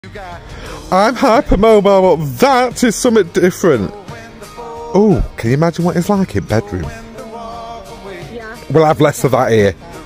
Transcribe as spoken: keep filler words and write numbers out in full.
I'm hypermobile, but that is something different. Oh, can you imagine what it's like in bedroom? Yeah. We'll have less of that here.